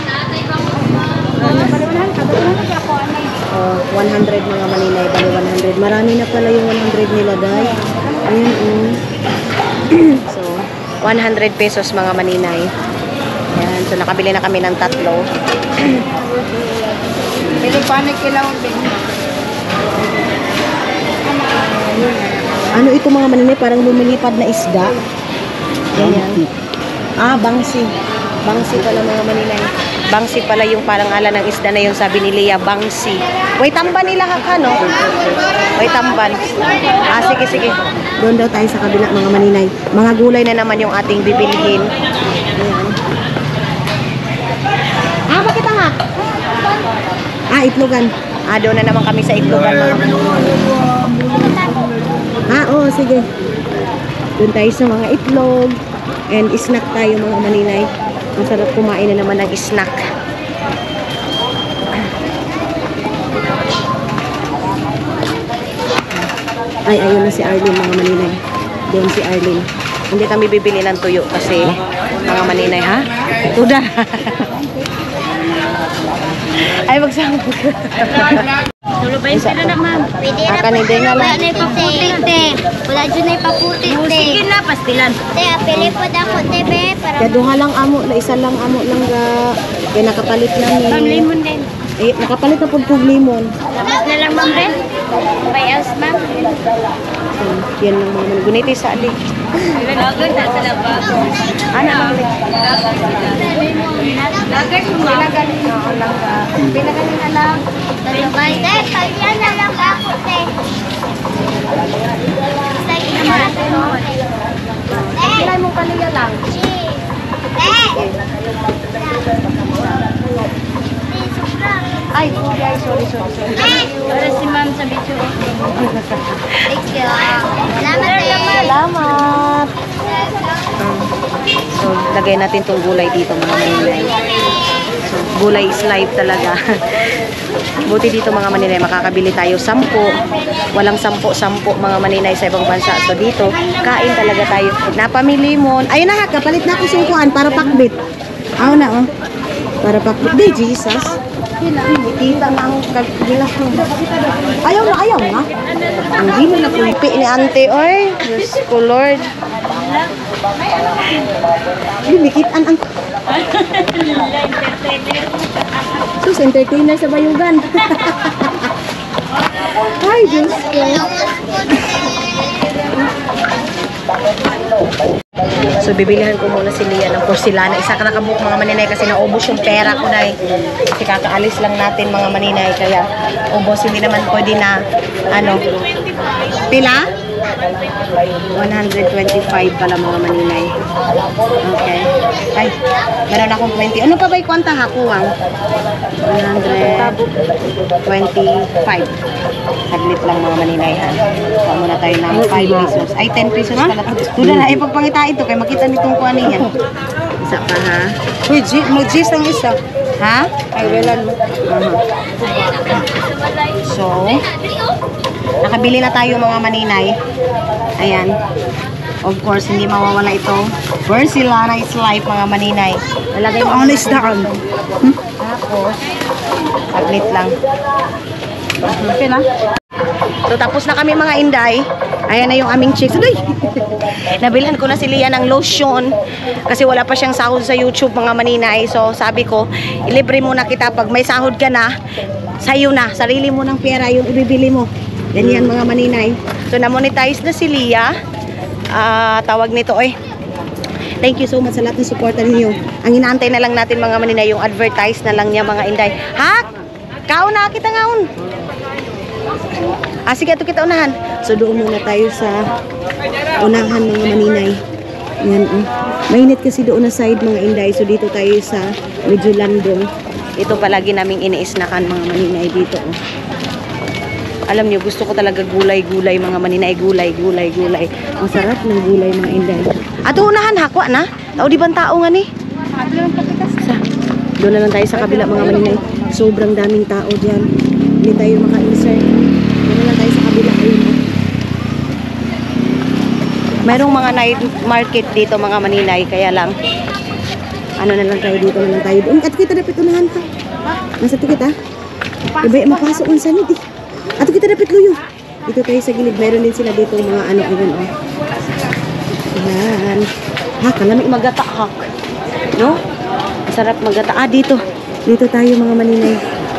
100 mga maninay, bali 100. Marami na pala yung 100 nila, guys. Ayan, So, 100 pesos mga maninay. Ayan, so nakabili na kami ng 3. Pili pa na kilaw din. Ano ito mga maninay? Parang lumilipad na isda. Ganyan. Bangsi. Bangsi pala mga maninay. Bangsi pala yung parang ala ng isda na yung sabi ni Leah, bangsi. Way tamban nila no? Way tamban. Sige, sige. Doon daw tayo sa kabila mga maninay. Mga gulay na naman yung ating bibilihin. Ayan. Bakit nga? Itlogan. Doon na naman kami sa itlogan mga maninay. Oo, sige. Doon tayo sa mga itlog. And snack tayo mga maninay. Ang sarap kumain na naman ng snack. Ayun na si Arlene mga maninay. Doon si Arlene. Hindi kami bibili ng tuyo kasi mga maninay ha? Tuda. Ay, magsama ko. Tulo ba yung pera na, ma'am? Pwede na Akan hindi nga lang. Wala na ipaputi, te. Wala dyan na ipaputi, te. Sige na, pastilan. Te, apili po na ako, te, be. Para Kaduha lang amo, na isa lang amo lang ga. Kaya nakapalit na ni. Ma'am, lemon din. Nakapalit na po kong lemon. Tapos na lang, ma'am, rin. Bayas, ma'am. Yan lang mga maninay. Guniti sa adi. Lager na sa labas. Ano lang. Lager mo, ma'am. Pinagaling na lang. sabay. Te, pagyan na lang ako, te. Sige naman. Te. Kailan mong kaniya lang? Cheese. Te. Ay, sorry. Para si ma'am sa bityo. Thank you. Salamat, te. Salamat. So, lagay natin tong gulay dito mga maninay. So, gulay is life talaga. Buti dito mga maninay, makakabili tayo 10. Walang 10 mga maninay sa ibang bansa. So, dito, kain talaga tayo. Napamili mo. Ayun na ha, kapalit na ako sungkuan para pakbit. Na, para pakbit. Di, Jesus. Kita na ang kagilas mo. Ayaw na. Hindi na napumpi ni ante, oy. Diyos ko, Lord. Lumikitan ang... Sus, entertainer sa bayugan. Ay, Diyos ko. So, bibilihan ko muna si Leah ng porcelana. Isa ka nakabook mga maninay kasi naubos yung pera ko na kasi kakaalis lang natin mga maninay. Kaya, ubos. Hindi naman pwede na, pila? 125 pala mga maninay. Okay. Ay, meron akong 20. Ano pa ba yung kwanta hakuwang? 125. Saglit lang mga maninay ha. Kuha muna tayo ng 5 pesos. Ay, 10 pesos pala. Doon na, ipagpangita ito. Kaya makita nitong kuha niya. Isa pa ha. Uy, mag-gis ang isa. Ha? Ay, welan mo. So, nakabili na tayo mga maninay. Ayan. Of course, hindi mawawala ito. Porcelana is life mga maninay. Nalagay mo ang isdaan. Tapos, saglit lang. Okay na. So, tapos na kami mga inday. Ayan na yung aming chicks. Adoy! Nabilhan ko na si Leah ng lotion. Kasi wala pa siyang sahod sa YouTube mga maninay. So, sabi ko, ilibre muna kita. Pag may sahod ka na, sa'yo na. Sarili mo ng pera yung ibibili mo. Ganyan mga maninay. So, na-monetize na si Leah. Tawag nito, thank you so much sa lahat ng suporta ninyo. Ang inaantay na lang natin mga maninay, yung advertise na lang niya mga inday. Ha? Kaon na kita ngaon. Sige, ito kita unahan. So, doon muna tayo sa unahan mga maninay. Yan, mainit kasi doon na side mga inday. So, dito tayo sa medyo landong. Ito palagi naming iniisnakan mga maninay dito. Alam nyo, gusto ko talaga gulay-gulay mga maninay. Gulay. Ang sarap ng gulay mga inday. Ato unahan, hakwa na. Tao di bang tao nga ni? Doon na lang tayo sa kabila mga maninay. Sobrang daming tao dyan. Hindi tayo maka-insert. Doon na lang tayo sa kabila. Mayroong mga night market dito mga maninay. Kaya lang, na lang tayo dito na lang tayo. At kita dapat unahan ka. Nasa ito kita. Iba mapasok ang sanid eh. Ato kita dapat luyo. Dito tayo sa gilid. Meron din sila dito mga ayun Yan. Kalami magata hak. No? Masarap magata. Dito. Dito tayo mga maninay.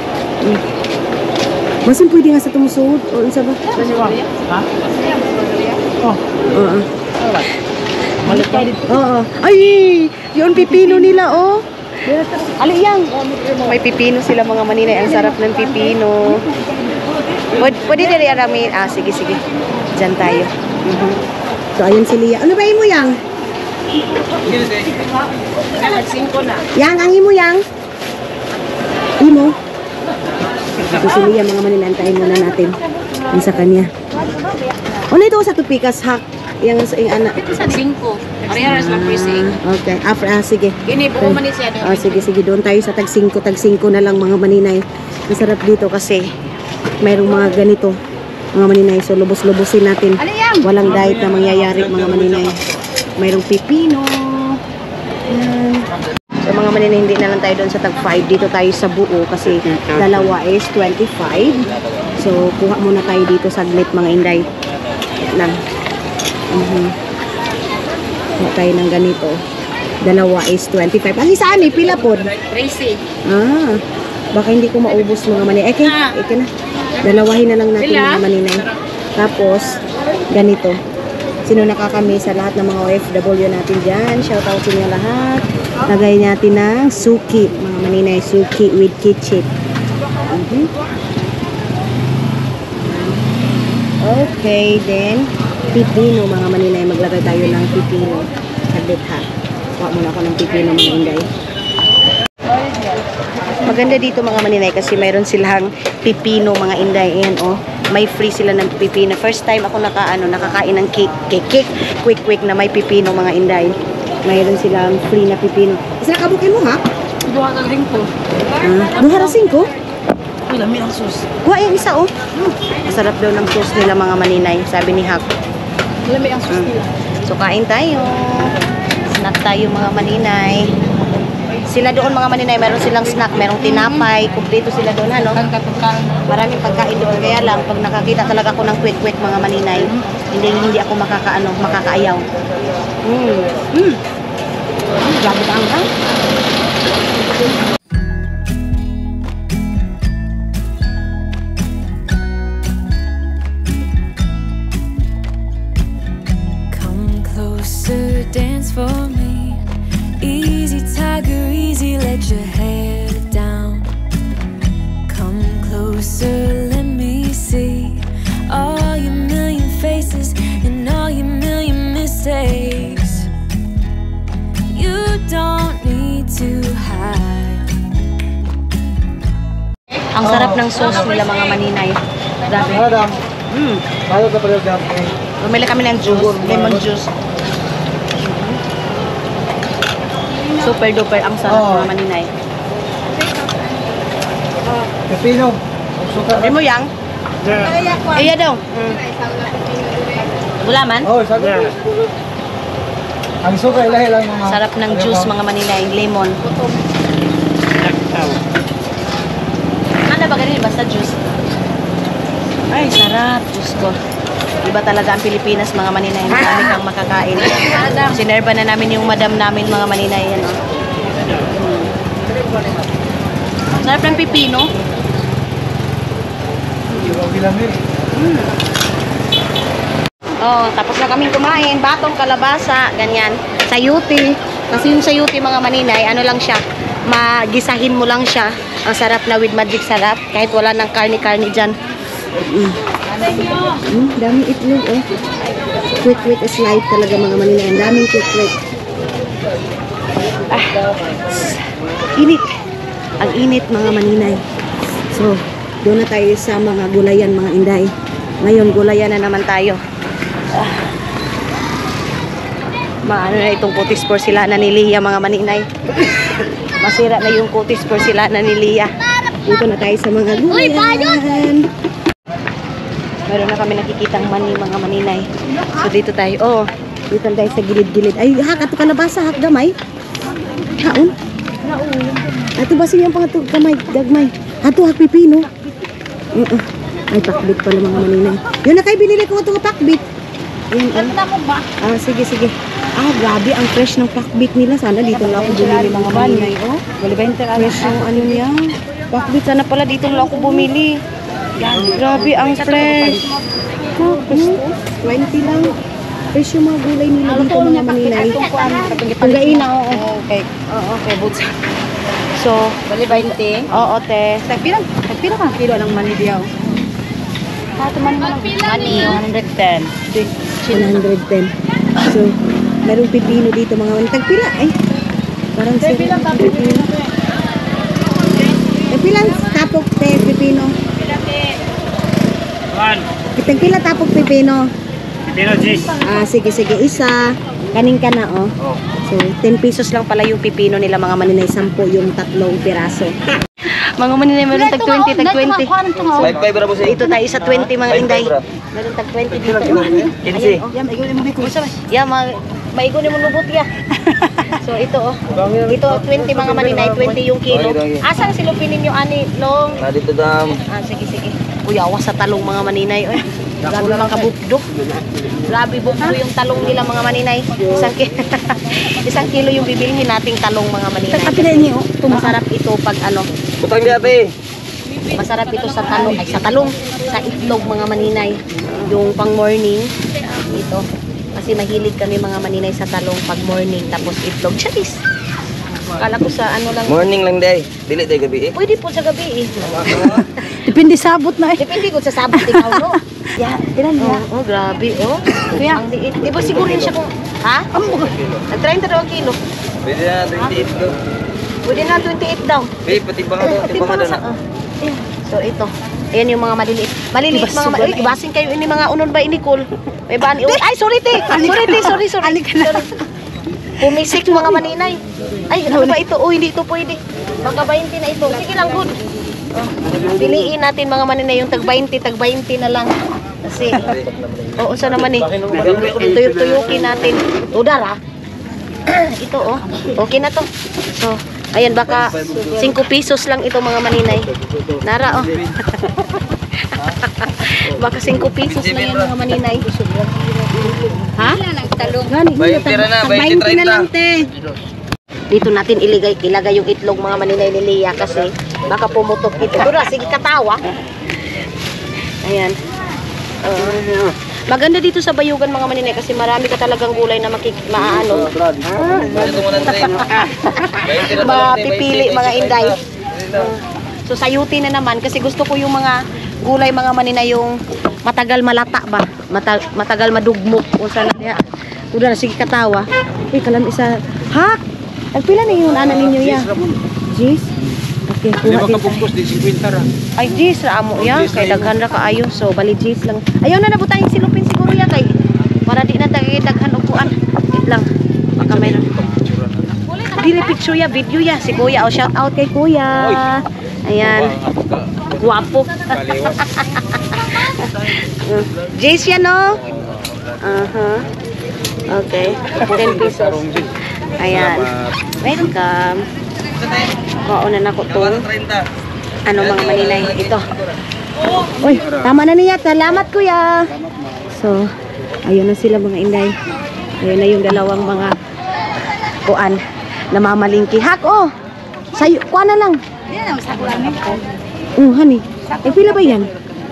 Masin pwede nga sa tumusod. O, unsa ba? Ha? Oh. Oo. Balik ba? Oo. Ay, yun pipino nila, oh. Ali yang. May pipino sila mga maninay. Ang sarap ng pipino. Pwede din aramin. Ah, sige, sige. Diyan tayo. So, ayun si Lia. Ano ba mo yang? Yang, ang imo yang? Imo? Ito si Lia, mga maninay. Antayin muna natin. Yung sa kanya. Ano ito sa tupikas hak? Yang sa anak. Ito sa 5. Ariharas lang pricing. Okay. Sige. Ini buko man siya doon. Sige. Doon tayo sa tag 5 na lang mga maninay. Masarap dito kasi mayroong mga ganito. Mga maninay. So, lubos-lubosin natin. Walang diet na mangyayari mga maninay. Mayroong pipino. Yan. So, mga maninay, hindi na lang tayo doon sa tag 5. Dito tayo sa buo kasi dalawa is 25. So, kuha muna tayo dito saglit mga inday. Lang. Kuha tayo ng ganito. Dalawa is 25. Ang isa ani, pila po? 30. Baka hindi ko maubos mga maninay. Eke na. Dalawahin na lang natin mga maninay. Tapos, ganito. Sino nakakami sa lahat ng mga OFW natin dyan. Shoutout sa inyo lahat. Lagay natin ng suki. Mga maninay, suki with kitchen. Okay, then pipino mga maninay. Maglagay tayo ng pipino. Saglit ha. Kuha muna ako ng pipino mga inday. Maganda dito mga maninay kasi mayroon silang pipino mga inday. Ayan oh. May free sila ng pipino. First time ako nakakain ng cake. Quick na may pipino mga inday. Mayroon silang free na pipino. Isa kabukin mo ha? Duha ka rin po. Duha rasing ko? Uy, lami ang sus. Kuha yung isa oh. Masarap daw ng sauce nila mga maninay. Sabi ni Hak. Lami ang sus nila. So kain tayo. Snack tayo mga maninay. Sila doon mga maninay, meron silang snack, merong tinapay, kumpleto sila doon, ano? Maraming pagkain doon, kaya lang pag nakakita talaga ako ng quick mga maninay, hindi ako makakaayaw. Grabe ka ang Come closer, dance for me. Easy, tiger, easy, let your hair down. Come closer, let me see all your million faces and all your million mistakes. You don't need to hide. Ang sarap ng sauce nila mga maninay. Grabe. Madam. Ayaw ka pala dyan. Bumili kami ng juice, lemon juice. Super duper ang sarap mga maninay. Pepino. Suka. Ay mo yang? Iya daw. Gulaman? Oh, sabi ko. Ang suka ilahi lang mga. Sarap ng juice mga maninay, lemon. Ano ba ganun? Basta juice. Ay, sarap. Diyos ko. Iba talaga ang Pilipinas mga maninay. Marami kang makakain. Sinerba na namin yung madam namin mga maninay. Yan, oh. Sarap ng pipino. Oh, tapos na kaming kumain. Batong kalabasa. Ganyan. Sayuti. Kasi yung sayuti mga maninay, ano lang siya. Magisahin mo lang siya. Ang sarap na with magic sarap. Kahit wala ng karni-karni dyan. Daming itlog oh. Quick is life talaga mga maninay. Ang daming quick. Init. Ang init mga maninay. So, doon na tayo sa mga gulayan mga inday. Ngayon, gulayan na naman tayo. Maano na itong kutis porcelana ni Lia mga maninay. Masira na yung kutis porcelana ni Lia. Dito na tayo sa mga gulayan. Meron na kami nakikitang mani mga maninay. So dito tayo. Oh, dito tayo sa gilid-gilid. Ay, hak ato kalabasa, hak gamay. Haon. Ato ba siyang pangato gamay, gagmay. Ato hak pipino. Ay, pakbit pala mga maninay. Yun na kayo binili ko ito pakbit. Ayun, sige. Grabe ang fresh ng pakbit nila. Sana dito lang ako bumili mga maninay. Oh, fresh yung ano niya. Pakbit, sana pala dito lang ako bumili. Grabe ang fresh. 20 lang. Fresh yung mga gulay nila dito mga maninay. Panggain na, oo. Okay. Oo, okay, butsa. So, Bali 20. oo, te. Tagpila ka kilo ng mani diyaw. Money, 110. 110. So, merong pipino dito mga maninay. Tagpila, ay. Parang pipino. Tagpila, tapok, te, pipino. Tagpila, tapok, pipino. Pipino cheese. Ah, sige, isa. Kanin ka na, oh. So, 10 pesos lang pala yung pipino nila mga maninay. 10 yung tatlong piraso. Mga maninay, meron tag 20, tag 20. 5 ra po sa Dito tayo sa 20 mga inday. Meron tag 20 dito. Kinsi. Yeah, maigon mo lubot ya. So ito oh. Ito 20 mga maninay, 20 yung kilo. Asang silupin ninyo ani long? Na dito dam. Ah, sige. Uy, awas sa talong mga maninay oy. Grabe naman kabukdo. Grabe bukdo yung talong nila mga maninay. Isang kilo yung bibilhin nating talong mga maninay. Kapila niyo, Masarap ito pag ano, Butang di ate. masarap ito sa talong, sa itlog mga maninay. Yung pang morning, ito. Kasi mahilig kami mga maninay sa talong pag morning, tapos itlog. Charis! Kala ko sa ano lang. Morning lang day. Dili day gabi eh. Pwede po sa gabi eh. depende sabot na eh. Depende ko sa sabot ikaw, no? Yeah, tinan niya. Oh, grabe, oh. Kuya, ang liit. Di ba siguro yun siya kung, ha? Nag-30 daw ang kilo. Pwede na 28 do. Pwede na 28 daw. Eh, patimbang na. Ayan. So ito. Ayan yung mga maliliit. Maliliit mga maliliit. Ibasing kayo ini mga unon ba ini Nicole? May bani. Ay, sorry te. Sorry. Sorry. Pumisik mga maninay. Ay, ano ba ito? Oh, hindi ito pwede. Baka 20 na ito. Sige lang, good. Oh. Piliin natin mga maninay yung tag 20 na lang. Kasi, oo, sa naman eh. Tuyok-tuyukin natin. Udar, ha? Ito, oh. Okay na to. So, ayan, baka 5 pesos lang ito mga maninay. Nara, oh. Baka 5 pesos lang yan mga maninay. Ha? Gani, Bayang tira na, 20 na lang, 20-30. te. Dito natin ilagay yung itlog mga maninay ni Leah kasi baka pumutok ito. Dura, sige katawa. Ayan. Maganda dito sa Bayugan mga maninay kasi marami ka talagang gulay na maaano. Ito mo nang Mapipili mga inday. So sayuti na naman kasi gusto ko yung mga gulay mga maninay yung matagal malata ba? Matagal madugmok unsa na niya. Dura, sige katawa. Uy, kalam isa. Hak! Nagpila na yung anak ninyo ya? Jeez? Okay, kuha din tayo. Ay, Jis, amo ya. Kay daghan ra kaayo. So, bali Jis lang. Ayaw na nabutang yung silupin siguro ya kay. Para di na daghan og kuan. Wait lang. Baka mayroon. Dili picture ya, video ya. Si Kuya. O, shout out kay Kuya. Ayan. Guwapo. Jis yan, no? Okay. 10 pesos. Ayan. Welcome. Kaunan ako itong ano mga maninay. Ito. Uy, tama na niya. Salamat, kuya. So, ayun na sila mga inday. Ayun na yung dalawang mga kuan na mamalingki. Hak, oh! Sayo, kuan na lang. Oh, honey. Eh, pila ba yan?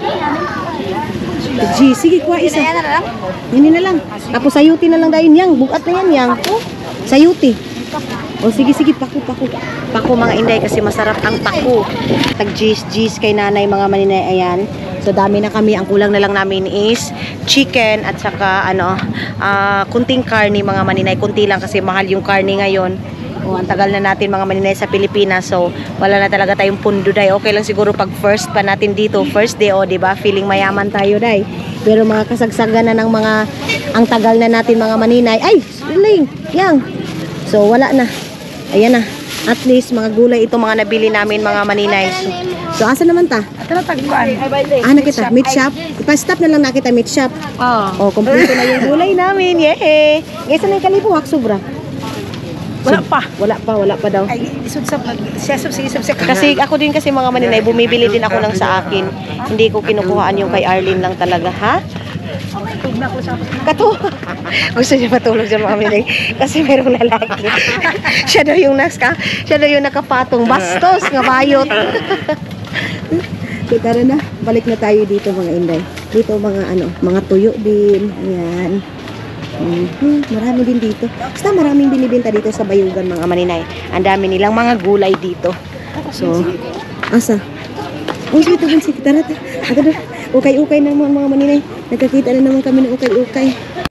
G, sige, kuha isa. Yan na lang. Tapos sayuti na lang dahil yang. Bukat na yan, yang. Sayuti. O sige, paku. Paku mga inday kasi masarap ang paku. Tag G's kay nanay mga maninay. Ayan. So dami na kami. Ang kulang na lang namin is chicken at saka kunting karni mga maninay. Kunti lang kasi mahal yung karni ngayon. O, ang tagal na natin mga maninay sa Pilipinas. So wala na talaga tayong pundo day. Okay lang siguro pag first pa natin dito. First day, o diba? Feeling mayaman tayo day. Pero mga kasagsagan na ng mga ang tagal na natin mga maninay. Ay, siling, yang. So wala na. Ayan na. At least mga gulay ito mga nabili namin mga maninay. So, asa naman ta? Nakita, meat shop. Ipa-stop na lang nakita meat shop. Oh, kompleto na yung gulay namin. Yay! Isa na yung kalibo, hak sobra. Wala pa daw. Kasi ako din kasi mga maninay, bumibili din ako ng sa akin. Hindi ko kinukuhaan yung kay Arlene lang talaga, ha? Gusto niya matulog sa mga maninay kasi merong lalaki. Siya daw yung nakapatong bastos nga bayot. So, tara na. Balik na tayo dito mga inday. Dito mga tuyo din. Ayan. Marami din dito. Basta maraming binibenta dito sa Bayugan mga maninay. Ang dami nilang mga gulay dito. So, asa? Oh, sige, tara. Ato na. Ukay-ukay naman mga maninay. Nagkakita na naman kami ng ukay-ukay.